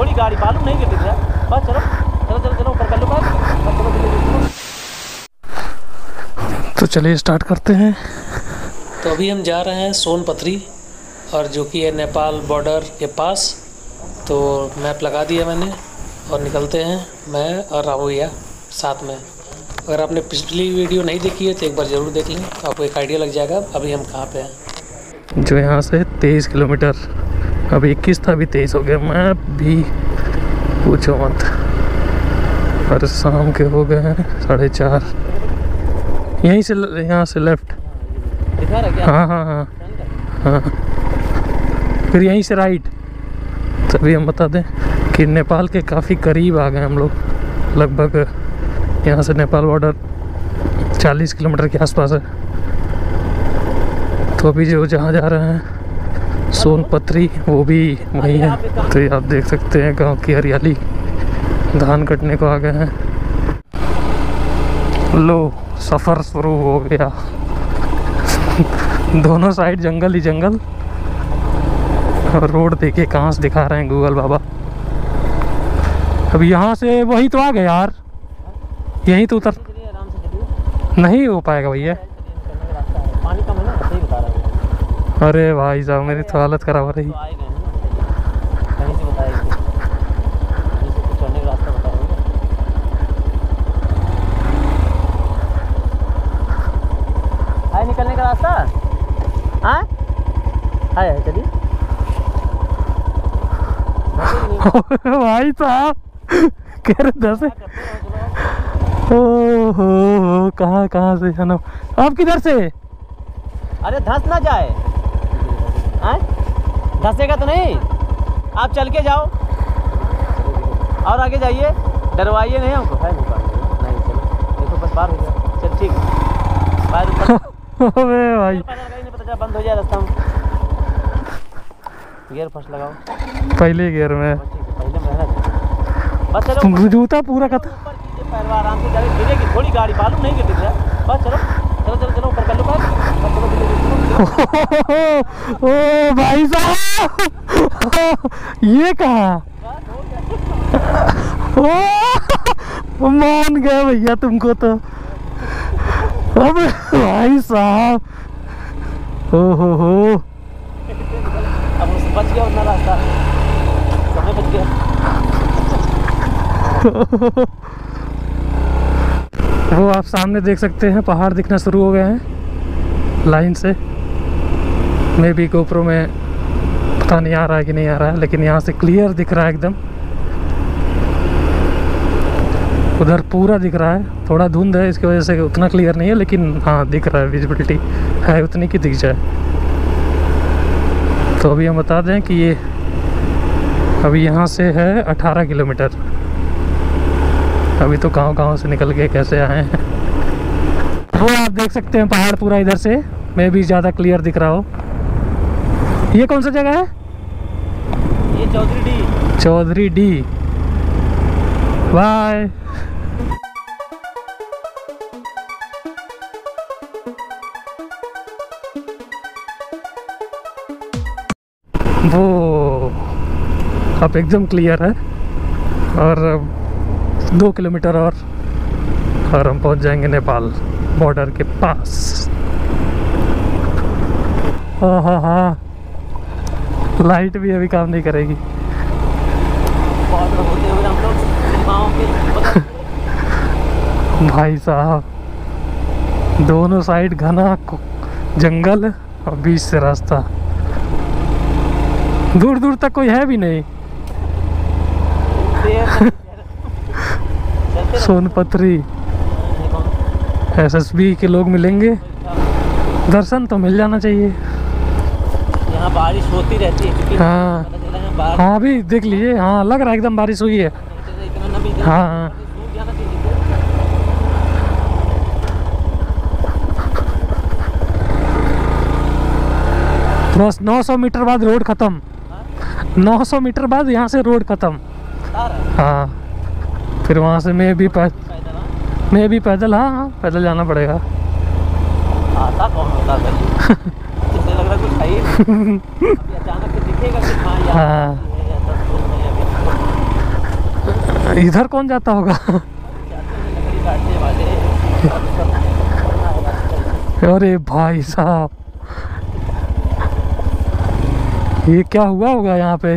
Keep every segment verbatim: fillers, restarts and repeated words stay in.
थोड़ी गाड़ी मालूम नहीं गिरती है। बस चलो चलो चलो चलो ऊपर कर लो बस। तो चलिए स्टार्ट करते हैं। तो अभी हम जा रहे हैं सोनपत्री, और जो कि है नेपाल बॉर्डर के पास। तो मैप लगा दिया मैंने और निकलते हैं, मैं और रामू भैया साथ में। अगर आपने पिछली वीडियो नहीं देखी है तो एक बार ज़रूर देख लें, आपको एक आइडिया लग जाएगा अभी हम कहाँ पे हैं। जो यहाँ से तेईस किलोमीटर, अभी इक्कीस था, अभी तेईस हो गया। मैप भी पूछो मत। और शाम के हो गए हैं साढ़े चार। यहीं से यहाँ से लेफ्ट दिखा रहा क्या? हाँ हाँ हाँ हाँ, फिर यहीं से राइट। तभी हम बता दें कि नेपाल के काफ़ी करीब आ गए हम लोग। लगभग यहाँ से नेपाल बॉर्डर चालीस किलोमीटर के आसपास है। तो अभी जो जहाँ जा रहे हैं सोनपत्री, वो भी वहीं है। तो ये आप देख सकते हैं गांव की हरियाली। धान कटने को आ गए हैं। लो सफ़र शुरू हो गया। दोनों साइड जंगल ही जंगल। और रोड देखिए कहाँ से दिखा रहे हैं गूगल बाबा। अभी यहाँ से वही तो आ गए यार, यहीं तो उतर नहीं हो पाएगा भैया। पानी कम है ना, सही बता रहा हूँ। अरे भाई साहब मेरी तो हालत खराब हो रही। आए गए हैं ना, कहीं से बताएगी, कहीं से कुछ चढ़ने का रास्ता बता रहा हूँ। है निकलने का रास्ता? हाँ है है चलिए। भाई साहब कह रहे दस। ओ हो कहाँ कहाँ से जाना? आप किधर से? अरे धंस ना जाए। हैं? धंसेगा तो नहीं, आप चल के जाओ और आगे जाइए, डरवाइए नहीं हमको। है नहीं, चलो देखो बस पार हो गया। चल ठीक है, पार ऊपर। अबे भाई नहीं पता चला बंद हो जाए रास्ता में। गियर फर्स्ट लगाओ पहले गियर में। पहले में रहना। बस चलो जूता पूरा कथा। ऊपर कीजिए, पैर आराम से चले, गिरेगी थोड़ी गाड़ी मालूम नहीं गिरती है। बस चलो चलो चलो चलो ऊपर कर लो बस। बस चलो चलो। ओ भाई साहब ये कहा? ओ मान गए भैया तुमको तो। अब भाई साहब ओ हो हो। अब उससे बच गया उतना रास्ता, समय बच गया। वो आप सामने देख सकते हैं पहाड़ दिखना शुरू हो गए हैं लाइन से। मे भी गोप्रो में पता नहीं आ रहा है कि नहीं आ रहा है, लेकिन यहाँ से क्लियर दिख रहा है एकदम। उधर पूरा दिख रहा है, थोड़ा धुंध है इसकी वजह से उतना क्लियर नहीं है, लेकिन हाँ दिख रहा है, विजिबिलिटी है उतनी की दिख जाए। तो अभी हम बता दें कि ये अभी यहाँ से है अठारह किलोमीटर। अभी तो गांव गांव से निकल के कैसे आए हैं। वो आप देख सकते हैं पहाड़ पूरा इधर से, मैं भी ज़्यादा क्लियर दिख रहा हो। ये कौन सा जगह है? ये चौधरी डी। चौधरी डी। बाय। वो अब एकदम क्लियर है। और दो किलोमीटर और और हम पहुंच जाएंगे नेपाल बॉर्डर के पास। हाँ हाँ हाँ, लाइट भी अभी काम नहीं करेगी। बॉर्डर होते हुए हम लोग सीमाओं के भाई साहब दोनों साइड घना जंगल और बीच से रास्ता। दूर दूर तक कोई है भी नहीं। सोनपत्री एसएसबी के लोग मिलेंगे, दर्शन तो मिल जाना चाहिए। यहाँ बारिश होती रहती है। हाँ हाँ अभी देख लीजिए, हाँ लग रहा है एकदम बारिश हुई है। हाँ बस नौ सौ मीटर बाद रोड खत्म। नौ सौ मीटर बाद यहाँ से रोड खत्म। हाँ फिर वहाँ से मैं भी पै मैं भी पैदल हाँ हाँ पैदल जाना पड़ेगा। आता कौन होता है इससे लग रहा कुछ है ही नहीं। अभी अचानक से दिखेगा कि हाँ यार हाँ ये है, दस लोग नहीं अभी। इधर कौन जाता होगा? अरे भाई साहब, ये क्या हुआ होगा यहाँ पे?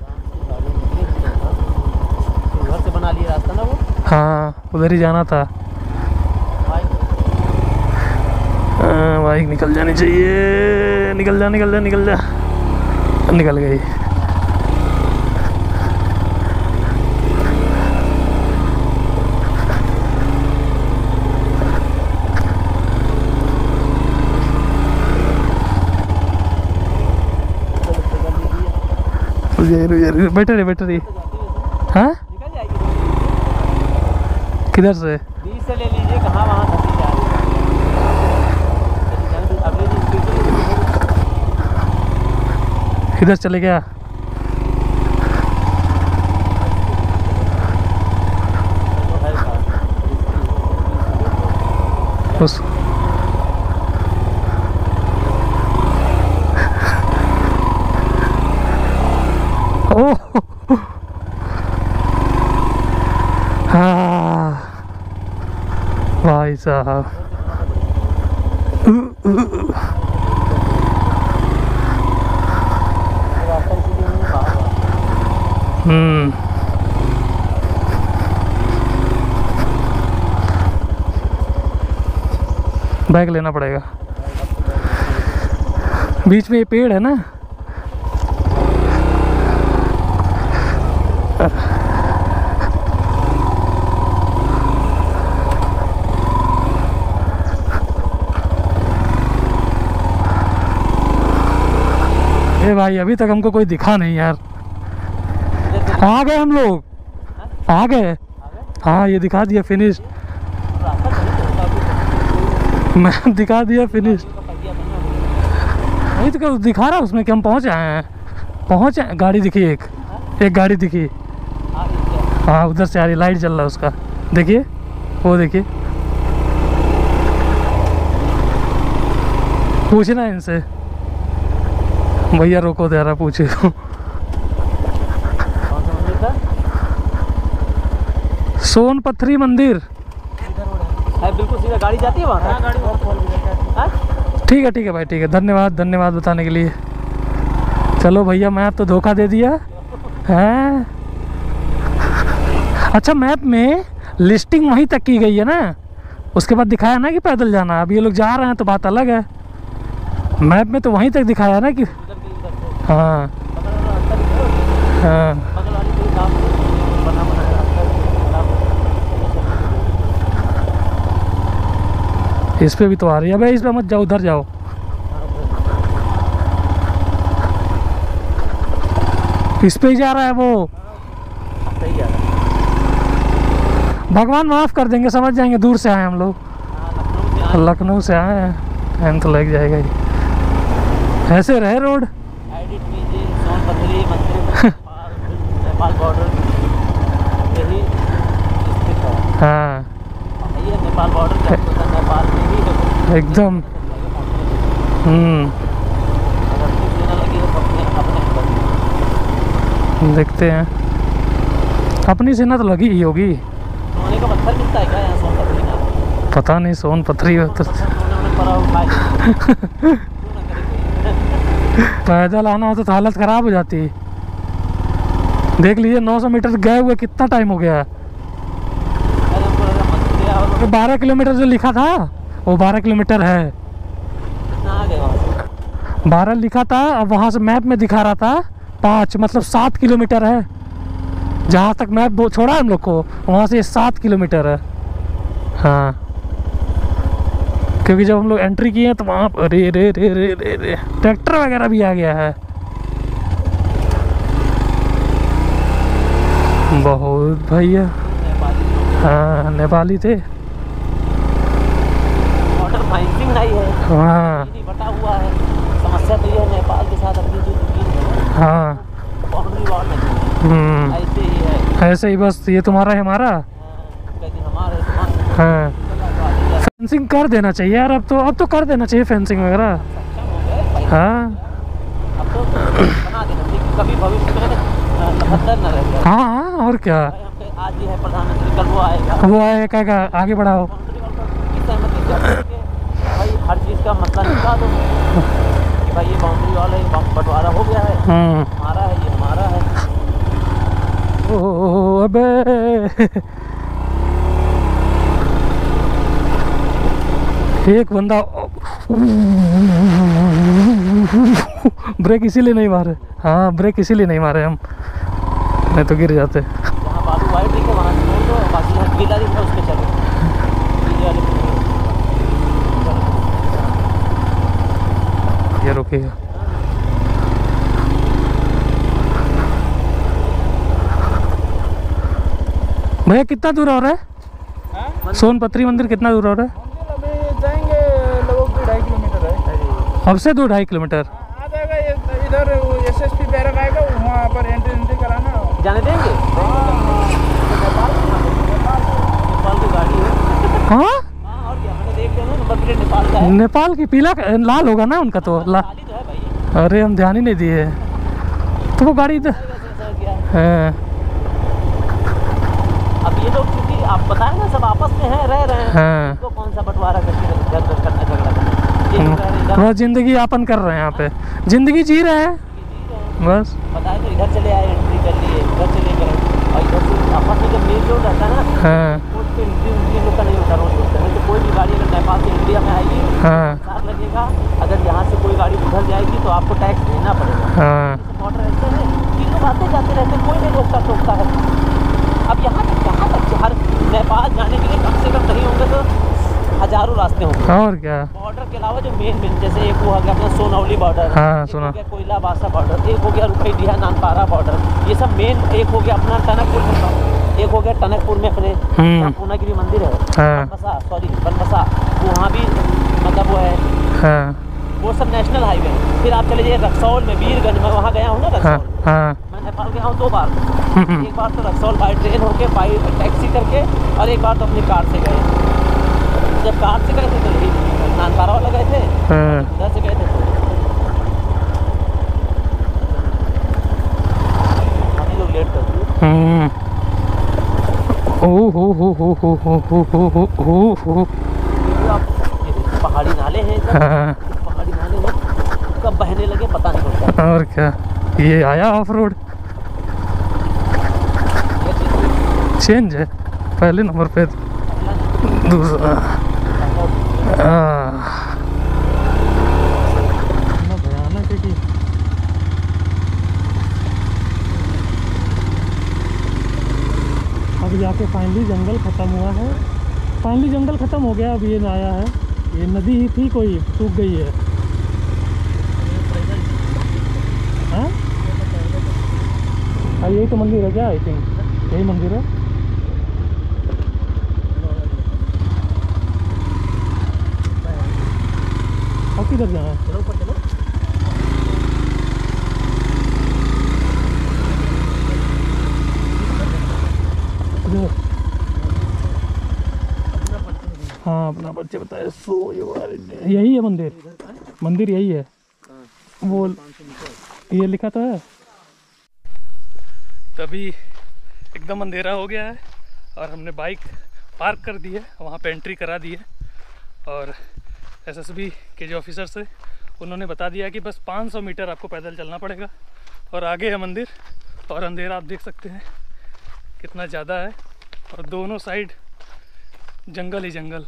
घर से बना लिया रास्ता ना वो। हाँ, उधर ही जाना था। हाँ, बाइक निकल जानी चाहिए। निकल जा निकल जा निकल जा। निकल गई। बैठे रहे बैठे रही। हाँ, किधर से? बीच से ले लीजिए, कहाँ वहाँ धसी जा रही है। अगले दिन स्पीड किधर चले गया? उस ओह, हाँ भाई साहब। हम्म बैग लेना पड़ेगा। बीच में ये पेड़ है ना। ए भाई, अभी तक हमको कोई दिखा नहीं यार। आ गए हम लोग, आ गए। हाँ, ये दिखा दिया फिनिश। मैं दिखा दिया फिनिश। वही तो दिखा रहा उसमें कि हम पहुंच आए हैं। पहुंच आए। गाड़ी दिखी, एक एक गाड़ी दिखी। हाँ, उधर से आ रही, लाइट जल रहा है उसका। देखिए, वो देखिए। पूछना इनसे, भैया रोको दे रहा, पूछे तो। सोन पथरी मंदिर है, बिल्कुल सीधा गाड़ी जाती है वहाँ। गाड़ी ठीक है ठीक है भाई, ठीक है। धन्यवाद धन्यवाद बताने के लिए। चलो भैया, मैप तो धोखा दे दिया है। अच्छा, मैप में लिस्टिंग वहीं तक की गई है ना, उसके बाद दिखाया ना कि पैदल जाना। अब ये लोग जा रहे हैं तो बात अलग है। मैप में तो वहीं तक दिखाया ना कि हाँ हाँ। इस पे भी तो आ रही है भाई। इस पे मत जाओ, उधर जाओ। इस पे ही जा रहा है वो। भगवान माफ कर देंगे, समझ जाएंगे। दूर से आए हम लोग, लखनऊ से आए हैं। टाइम तो लग जाएगा ही। ऐसे रहे रोड। एडिट कीजिए सोनपथरी मंदिर नेपाल बॉर्डर, यही स्थित है। हाँ, ये नेपाल बॉर्डर क्या होता है, नेपाल में ही है एकदम। हम्म अगर कुछ देना लगी तो अपने अपने देखते हैं। अपनी सेना तो लगी ही होगी। सोने का पत्थर मिलता है क्या यहाँ सोनपथरी में? पता नहीं, सोन पथरी हो तो पैदल आना हो तो हालत खराब हो जाती। देख लीजिए, नौ सौ मीटर गए हुए कितना टाइम हो गया। बारह किलोमीटर जो लिखा था वो बारह किलोमीटर है। बारह लिखा था, अब वहाँ से मैप में दिखा रहा था पाँच, मतलब सात किलोमीटर है। जहाँ तक मैप छोड़ा हम लोग को, वहाँ से सात किलोमीटर है। हाँ, क्योंकि जब हम लोग एंट्री किए हैं तो वहाँ रे रे रे रे रे रे ट्रैक्टर वगैरह भी आ गया है। बहुत भैया। हाँ, नेपाली थे। वाटर फाइंसिंग नहीं है। हाँ, नहीं बटा हुआ है। समस्या तो ये है, नेपाल के साथ अपनी जो जमीन है हाँ, बाउंड्री वॉल नहीं है। हम्म ऐसे ही है। ऐसे ही बस, ये तुम्हारा है हमारा। कभी हमारे तुम्हारे हाँ, फेंसिंग कर देना चाहिए यार। अब तो अब तो कर देना चाहिए फेंसिंग वगैरह। सक्षम हो गए। हाँ अब तो बना देना चाहिए, कभी भविष्य में तबद्दल न रह जाए। हाँ हाँ, और क्या। आज ही है प्रधानमंत्री, कल वो आएगा, वो आए कहेगा आगे बढ़ाओ। की सहमति करके भाई हर चीज़ का मसला निपटा दो कि भाई ये बाउंड्री वाला ये बंटवारा हो गया है, हम्म। हमारा है, ये हमारा है। ओ अबे एक बंदा ब्रेक इसीलिए नहीं मारे, हाँ ब्रेक इसीलिए नहीं मारे हम, नहीं तो गिर जाते। जहाँ बालू वाइट दिखे वहाँ से मोड़ दो, बाकी यहाँ गीला दिखे उस पर चलो। ये रुकेगा। भैया कितना दूर और है सोनपत्री मंदिर, कितना दूर और है? अभी जाएंगे लगभग दो ढाई किलोमीटर है। अब से दो ढाई किलोमीटर आ जाएगा ये, इधर एस एस पी बैरक आएगा, वहाँ पर एंट्री एंट्री कराना। जाने देंगे? नेपाल की गाड़ी है। हाँ हाँ और क्या, मैंने देख लिया ना, नंबर प्लेट नेपाल का है। नेपाल की पीला लाल होगा ना उनका तो ला। खाली तो है भाई। अरे हम ध्यान ही नहीं दिए, तो वो गाड़ी तो हाँ। अब ये लोग क्योंकि आप बताएं ना सब आपस में हैं, रह रहे हैं, हाँ। तो कौन सा बंटवारा करके इधर उधर करना, झगड़ा करना, ये लोग रह रहे हैं इधर, वो जिंदगी यापन कर रहे हैं यहाँ पे, जिंदगी जी रहे हैं बस। बताए तो इधर चले आए, एंट्री कर लिए, उधर चले गए, और इधर से आपस में जब मेन रोड रहता है ना, हाँ रोड पे एंट्री उनकी लोग का नहीं होता, रोड होता है। तो कोई भी गाड़ी अगर नेपाल से इंडिया में आएगी हाँ चार्ज लगेगा, अगर यहाँ से कोई गाड़ी उधर जाएगी तो आपको टैक्स देना पड़ेगा। हाँ बॉर्डर ऐसे है कि लोग आते जाते रहते, कोई नहीं रोकता टोकता है। अब यहाँ तक कहाँ तक हर नेपाल जाने के लिए कम से कम नहीं होंगे तो हजारों रास्ते होंगे। और क्या, बॉर्डर के अलावा जो मेन मेन जैसे एक वो हो गया अपना सोनौली बॉर्डर, हाँ, एक सुना। हो गया कोयला बासा बॉर्डर, एक हो गया रुपईडीहा नानपारा बॉर्डर, ये सब मेन। एक हो गया अपना टनकपुर में, एक हो गया टनकपुर में अपने हम्म। पूर्णागिरी मंदिर है, हाँ बनबसा सॉरी बनबसा, वहाँ भी मतलब वो है, हाँ वो सब नेशनल हाईवे है। फिर आप चले जाइए रक्सौल में, वीरगंज में, वहाँ गया हूँ ना हाँ रक्सौल, हाँ मैं नेपाल गया हूँ दो बार। हम्म, एक बार तो रक्सौल बाई ट्रेन होके, बाई टैक्सी करके, और एक बार तो अपनी कार से गए। जब कार से गए थे तो यही नानपारा वाला गए थे, हाँ। उधर से गए थे तो हम ही लोग लेट कर दिए। हम्म। ओ हो हो हो हो हो हो हो हो हो हो। क्योंकि आप ये देखिए, पहाड़ी नाले हैं सब, हाँ पहाड़ी नाले में कब बहने लगे पता नहीं पड़ता। और क्या, ये आया ऑफ रोड ये चीज़ चेंज है, पहले नंबर पे दूसरा भयानक है कि अब जाके फाइनली जंगल ख़त्म हुआ है, फाइनली जंगल ख़त्म हो गया। अब ये आया है, ये नदी ही थी कोई, सूख गई है। हाँ हाँ यही तो मंदिर है क्या? आई थिंक यही मंदिर है। अब किधर जाना है? चलो ऊपर चलो। इधर। हाँ अपना बच्चे बताए सो ये यही है मंदिर, मंदिर यही है। वो ये लिखा तो है। तभी एकदम अंधेरा हो गया है और हमने बाइक पार्क कर दी है, वहाँ पे एंट्री करा दी है। और एसएसबी के जो ऑफिसर थे उन्होंने बता दिया कि बस पाँच सौ मीटर आपको पैदल चलना पड़ेगा और आगे है मंदिर। और अंधेरा आप देख सकते हैं कितना ज़्यादा है, और दोनों साइड जंगल ही जंगल।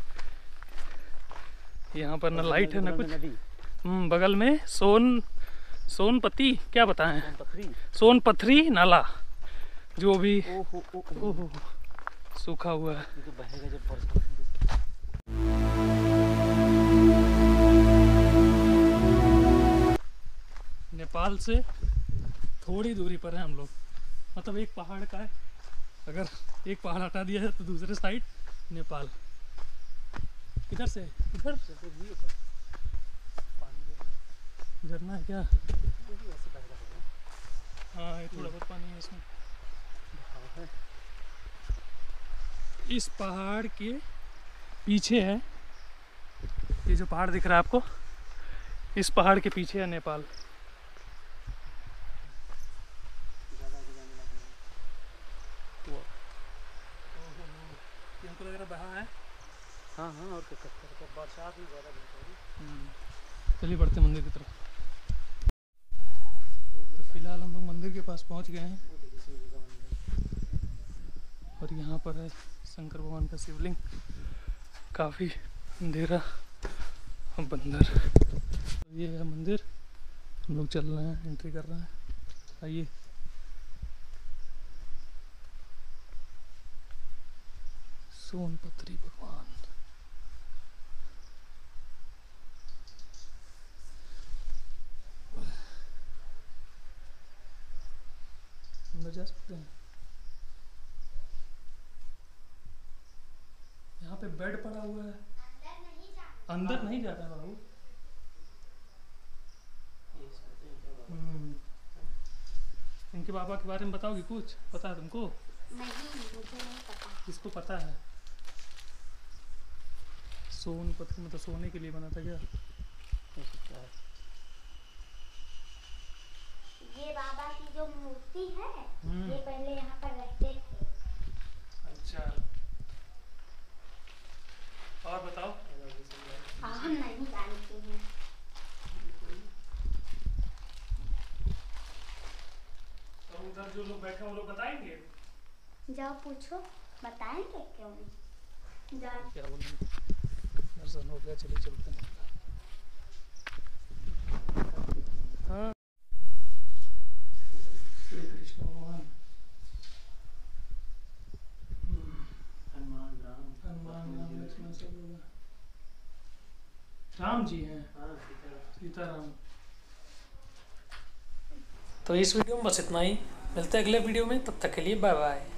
यहाँ पर ना लाइट है ना कुछ। हम्म, बगल में सोन सोनपति क्या बताएं, सोनपथरी नाला जो भी ओहो सूखा हुआ है। नेपाल से थोड़ी दूरी पर है हम लोग, मतलब एक पहाड़ का है, अगर एक पहाड़ हटा दिया है तो दूसरे साइड नेपाल। इधर से इधर झरना है क्या? हाँ ये थोड़ा बहुत पानी है इसमें। इस पहाड़ के पीछे है, ये जो पहाड़ दिख रहा है आपको, इस पहाड़ के पीछे है नेपाल। बहा है। हाँ हाँ, और क्या करते हैं, बरसात में ज़्यादा बरसात। चलिए बढ़ते हैं मंदिर की तरफ। तो फिलहाल हम लोग मंदिर के पास पहुंच गए हैं और यहाँ पर है शंकर भगवान का शिवलिंग। काफ़ी अंधेरा और बंदर। तो ये है मंदिर, हम लोग चल रहे हैं, एंट्री कर रहे हैं। आइए। सोनपत्री भगवान। अंदर जा सकते हैं। यहाँ पे बेड पड़ा हुआ है। अंदर नहीं जा रहा बाबू। हम्म। इनके बाबा के बारे में बताओगी कुछ? पता है तुमको? नहीं, मुझे नहीं पता। किसको पता है? सोनपत्री में तो सोने के लिए बना था क्या? हो सकता है। ये बाबा की जो मूर्ति है, हम्म। ये पहले यहाँ पर रहते थे। अच्छा, और बताओ। हाँ, हम नहीं जानते हैं। तो उधर जो लोग बैठे हैं वो लोग बताएंगे? जाओ पूछो, बताएंगे क्यों नहीं। जाओ। क्या बोलेंगे? दर्शन हो गया, चलिए चलते हैं। हाँ, श्री कृष्ण भगवान, हनुमान राम हनुमान राम लक्ष्मण सब लोग हैं। राम जी हैं। हाँ, सीताराम। सीताराम। तो इस वीडियो में बस इतना ही। मिलते हैं अगले वीडियो में, तब तक के लिए बाय बाय।